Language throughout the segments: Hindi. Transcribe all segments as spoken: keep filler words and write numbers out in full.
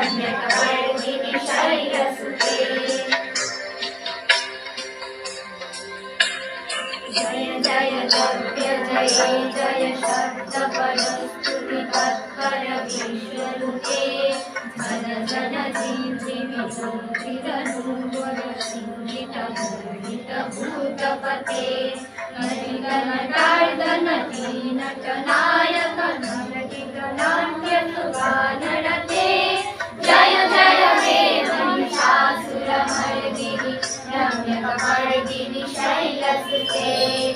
रम्यकपर्दिनि शैलसुते जय जय लभ्य जय जय शब्द परस्तुति तत्पर विश्वरूपे जन जन जिंजिमि जोतिरनुवर सिंहित मूर्तित भूतपते नटिगणटार्दन नटनायक नटिगणान्य सुगानरते जय जय हे महिषासुरमर्दिनि रम्यकपर्दिनि शैलसुते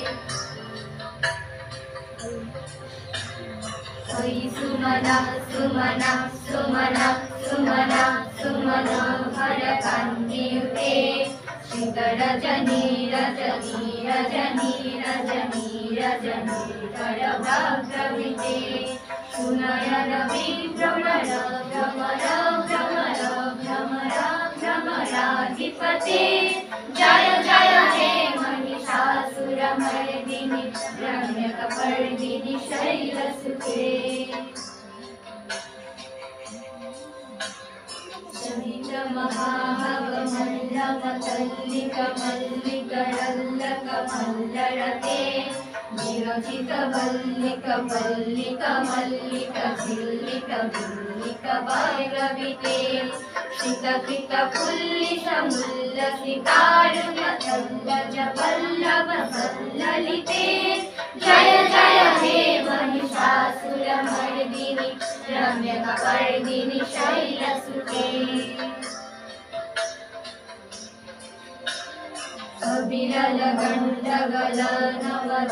ओयि सुमना सुमना सुमना सुमना सुमनोहरकान्तियुते श्रीधरजनी रजनी रजनी रजनी रजनी करभाग्रविते सुनयन विभ्रमर भ्रमर भ्रमर भ्रमर भ्रमराधिपते जय जय हे महिषासुरमर्दिनि रम्यकपर्दिनि शैलसुते शमित महाभवमल्लमतल्लिक मल्लिक रल्लक मल्लरते विरचित वल्लिक वल्लिक मल्लिक झिल्लिक भिल्लिक भैरविते शितकृत पुल्लिस मुल्लसितारुण तल्लज वल्लभ सल्ललिते जय जय हे महिषासुरमर्दिनि रम्यकपर्दिनि शैलसुते अविरल गण्डगल नवद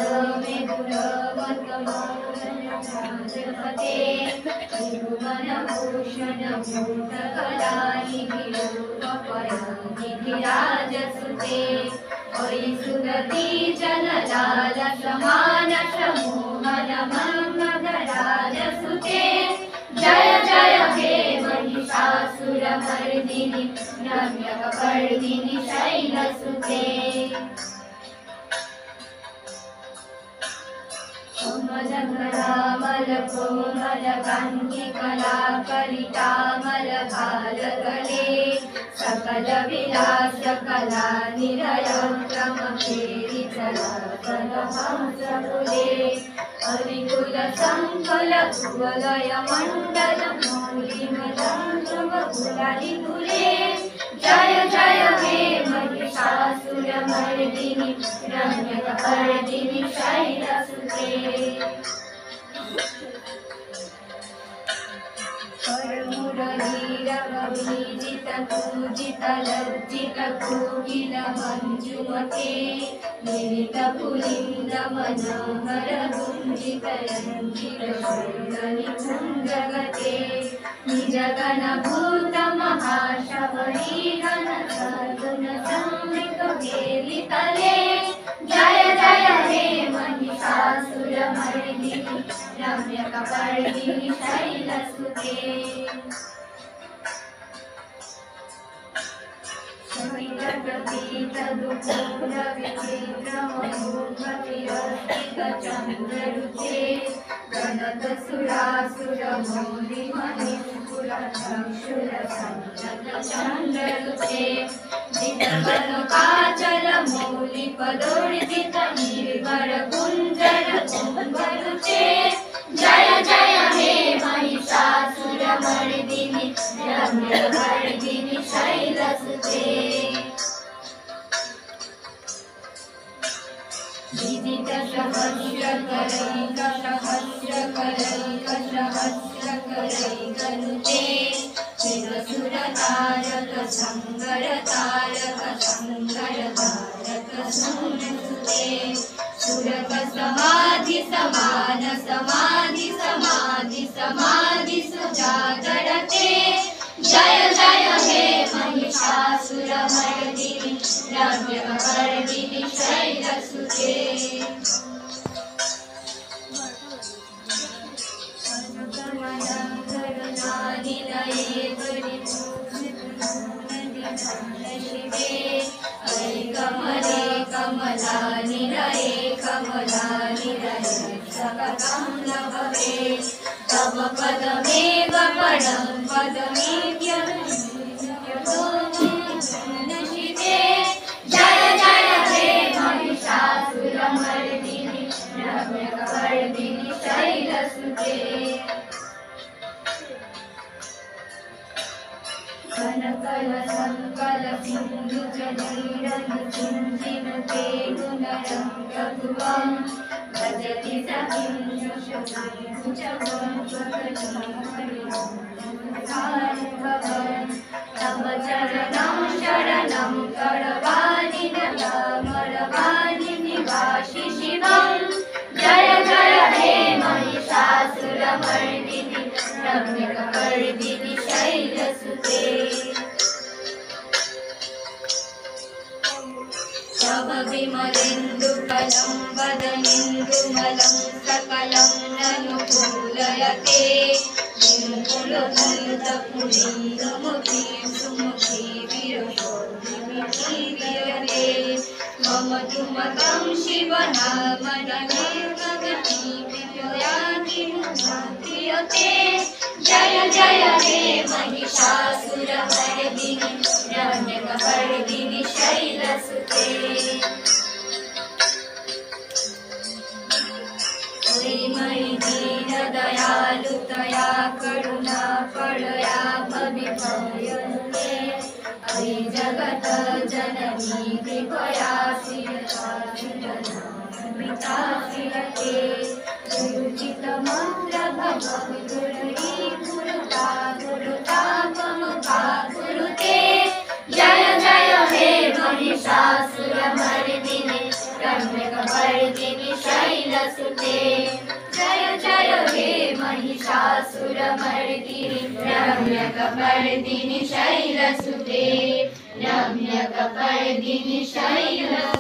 मेघुरवतमौलजपते तिरुवनभूषण भूतकलानिधि रूपपयनिधिराजसुते ओयि सुरति जनलाल समान समोहन मन्मथराजसुते जय जय हे महिषासुरमर्दिनि रम्यकपर्दिनि शैलसुते कमलधरामल कोमल कान्तिकलाकलितामल भालगले सकल विलास कला निरय क्रमकेरि चलाचल हंसकुले हरिकुल संकुल कुवलय मण्डल मौलिमलङ्घ्रमकुलालिकुले जय जय हे महिषासुरमर्दिनि रम्यकपर्दिनि शैलसुते करमुरलीरववीजित पूजित लज्जित कोकिल मञ्जुमते निरित पुलिन्द मनोहर गुञ्जित रञ्जित शैलनिकुञ्जगते निजगण भूत महाशबरी घन सद्गुण संवृत वेलितले जय जय हे महिषासुरमर्दिनि रम्यकपर्दिनि शैलसुते चन्द्ररुचे गणत सुरासुर मौलि मणिपुर चक्षुर सञ्जत चन्द्ररुचे जितबल काचल मौलि पदोर्जित निर्भर कुञ्जर कुम्भरुचे जय जय हे महिषासुरमर्दिनि रम्यकपर्दिनि शैलसुते विदित सहस्रकरैक सहस्रकरैक सहस्रकरैकनुते चिरसुरतारक संगरतारक संगरतारक संसुते सुरक समाधि समान समाधि समाधि समाधि सुजागरते जय जय हे महिषासुरमर्दिनि रम्यकपर्दिनि शैलसुते कमले कमलानिलये कमलानिलये सकलं लभते तव पदमेव परं पदमेव्यतो कनकल संकल सिंधु चिंचिनुते गुणरंगभुवं भजति तव चरणं शरणं करवाणि नमरवाणि निवासि शिवं जय जय हे महिषासुरमर्दिनि रम्यकपर्दिनि शैलसुते तव विमलेन्दुफलं वदनेन्दुमलं सकलं ननुकूलयते बिम्बुलभूतपुरीन्दमुखीं सुमुखी विरशोभिमितीर्यते मम तु मतं शिवनामनमेकगतिविजयातिमुक्तियते जय जय हे महिषासुरमर्दिनि रम्यकपर्दिनि शैलसुते मयि दीनदयालुतया करुणा परया भविभयनुते अयि जगत जननी कृपया शिरसा शिरते गुरुचितमन्त्र भव गुरुरी गुरुता गुरुता ममता गुरुते जय जय हे महिषासुरमर्दिनि रम्यकपर्दिनि शैलसुते जय जय हे महिषासुरमर्दिनि रम्यकपर्दिनि शैलसुते रम्यकपर्दिनि शैलसुते।